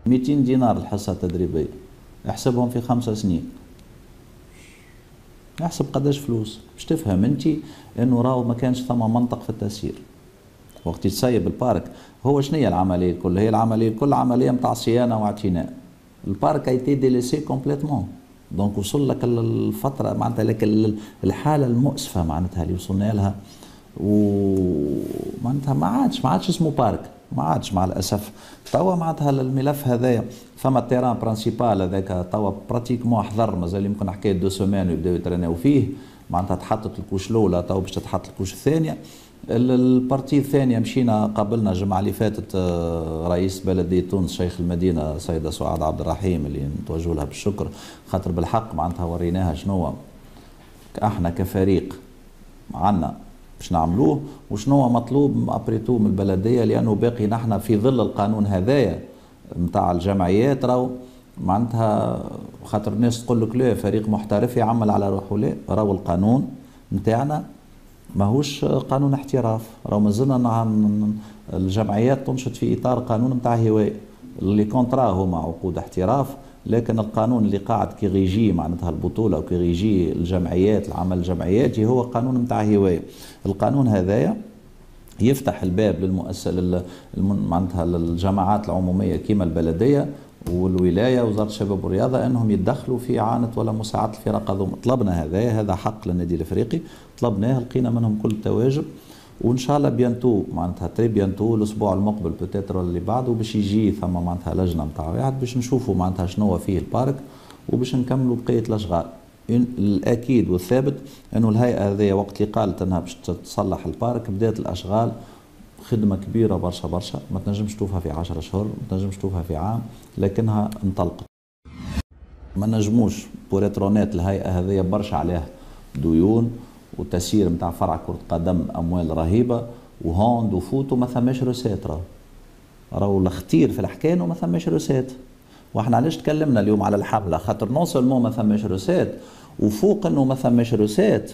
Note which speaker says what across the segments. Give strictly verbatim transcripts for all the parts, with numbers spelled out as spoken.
Speaker 1: مئتين دينار الحصة التدريبية، احسبهم في خمسة سنين، احسب قداش فلوس باش تفهم انت انه راهو ما كانش ثم منطق في التسيير. وقت تسيب البارك هو شنو هي العملية الكل؟ هي العملية الكل عملية نتاع صيانة واعتناء. البارك ايتي ديليسي كومبليتمون، دونك وصل لك الفترة معناتها لك الحالة المؤسفة معناتها اللي وصلنا لها، ومعناتها ما عادش ما عادش اسمه بارك، ما عادش مع الاسف. توا معناتها الملف هذايا فما التيران برانسيبال هذاك توا براتيكمون حضر، مازال يمكن حكايه دو سومان ويبداو يترناو فيه، معناتها تحطت الكوش الاولى توا باش تتحط الكوش الثانيه. البارتي الثانيه مشينا قابلنا الجمعه اللي فاتت رئيس بلديه تونس شيخ المدينه سيده سعاد عبد الرحيم اللي نتوجه لها بالشكر، خاطر بالحق معناتها وريناها شنو احنا كفريق عنا باش نعملوه وشنو مطلوب ابريتو من البلديه، لانه باقي نحن في ظل القانون هذايا نتاع الجمعيات راهو معناتها خاطر الناس تقول لك لا فريق محترف يعمل على روحه، لا راهو القانون نتاعنا ماهوش قانون احتراف، راهو مازلنا الجمعيات تنشط في اطار قانون نتاع هوايه، اللي كونترا هما عقود احتراف، لكن القانون اللي قاعد كي غيجي معناتها البطوله وكي غيجي الجمعيات العمل الجمعياتي هو قانون نتاع هوايه. القانون هذايا يفتح الباب للمؤسسه معناتها للجماعات العموميه كيما البلديه والولايه ووزاره الشباب والرياضه انهم يتدخلوا في اعانه ولا مساعده الفرق هذوما. طلبنا هذايا، هذا حق للنادي الافريقي، طلبناه لقينا منهم كل التواجب، وان شاء الله بيانتو معناتها تري بيانتو الاسبوع المقبل بوتيتر اللي بعده باش يجي ثم معناتها لجنه نتاع واحد باش نشوفوا معناتها شنو فيه البارك وباش نكملوا بقيه الاشغال. الاكيد والثابت انه الهيئه هذه وقت اللي قالت انها باش تصلح البارك بدات الاشغال، خدمه كبيره برشا برشا، ما تنجمش تشوفها في عشرة اشهر، ما تنجمش تشوفها في عام، لكنها انطلقت. ما نجموش بوريترونات الهيئه هذه برشا عليها ديون وتسيير نتاع فرع كرة قدم اموال رهيبه وهوند وفوت وما ثماش روسات، راهو راهو الخطير في الحكايه انه ما ثماش روسات. واحنا علاش تكلمنا اليوم على الحمله؟ خاطر نون سولمون ما ثماش روسات، وفوق انه ما ثماش روسات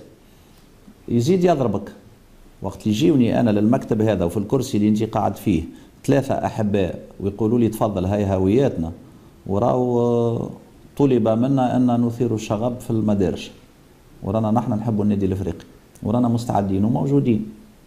Speaker 1: يزيد يضربك. وقت اللي يجيوني انا للمكتب هذا وفي الكرسي اللي انت قاعد فيه ثلاثه احباء ويقولوا لي تفضل هاي هوياتنا، وراو طلب منا ان نثير الشغب في المدارج، ورانا نحن نحبوا النادي الافريقي ورانا مستعدين وموجودين.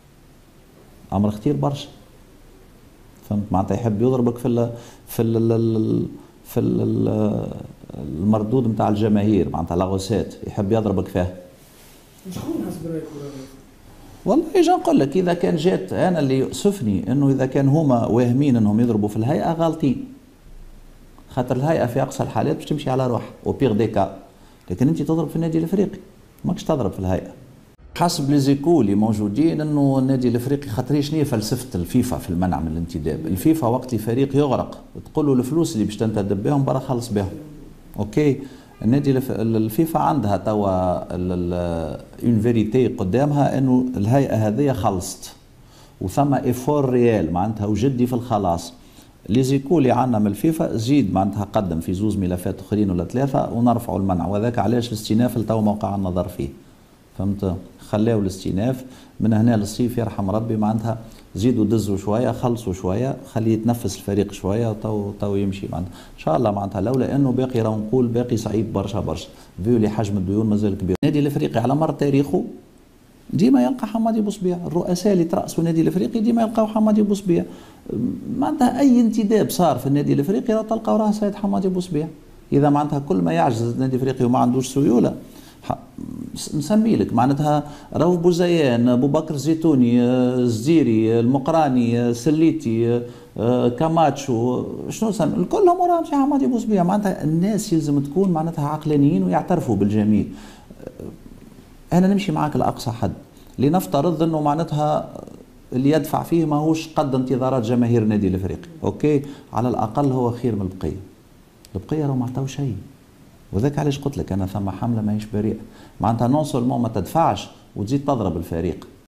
Speaker 1: امر خطير برشا، فهمت معناتها؟ يحب يضربك في ال في ال في ال المردود نتاع الجماهير معناتها لاغوسات، يحب يضربك فيها.
Speaker 2: شكون حسب رايك؟
Speaker 1: والله اجي نقول لك اذا كان جات، انا اللي يؤسفني انه اذا كان هما واهمين انهم يضربوا في الهيئه غالطين، خاطر الهيئه في اقصى الحالات باش تمشي على روحها وبيغ ديكا، لكن انت تضرب في النادي الافريقي ماكش تضرب في الهيئه. حسب لي زيكو اللي موجودين انه النادي الافريقي خاطر شنو هي فلسفه الفيفا في المنع من الانتداب؟ الفيفا وقت اللي فريق يغرق تقول له الفلوس اللي باش تنتدب بهم برا خلص بهم. اوكي، النادي الفيفا عندها توا اون فيريتي قدامها انه الهيئه هذه خلصت وثم ايفور ريال معناتها وجدي في الخلاص. لي زيكو اللي عندنا من الفيفا زيد معناتها قدم في زوز ملفات اخرين ولا ثلاثه ونرفعوا المنع، وذاك علاش الاستئناف اللي تو موقع النظر فيه، فهمت؟ خلاو الاستئناف من هنا للصيف يرحم ربي، معناتها زيدوا دزوا شويه خلصوا شويه خليه يتنفس الفريق شويه وتو تو يمشي معناتها ان شاء الله. معناتها لولا انه باقي راهو نقول باقي صعيب برشا برشا، فيو لي حجم الديون مازال كبير. النادي الافريقي على مر تاريخه ديما يلقى حمادي بوصبيع، الرؤساء اللي ترأسوا النادي الافريقي ديما يلقاو حمادي بوصبيع. معناتها اي انتداب صار في النادي الافريقي راه تلقاو راه سيد حمادي بوصبيع. اذا معناتها كل ما يعجز النادي الافريقي وما عندوش سيوله نسمي لك معناتها رؤوف بوزيان، ابو بكر الزيتوني، الزيري، المقراني، سليتي، كاماتشو، شنو نسمي الكلهم وراهم شي حمادي بوصبيع. معناتها الناس يلزم تكون معناتها عقلانيين ويعترفوا بالجميل. انا نمشي معاك لاقصى حد لنفترض انه معناتها اللي يدفع فيه ماهوش قد انتظارات جماهير النادي الافريقي، اوكي، على الاقل هو خير من البقيه. البقيه راهو ما عطاو شيء، وذاك علاش قلت لك انا ثم حمله ماهيش بريئه. معناتها نون سولمون ما تدفعش وتزيد تضرب الفريق،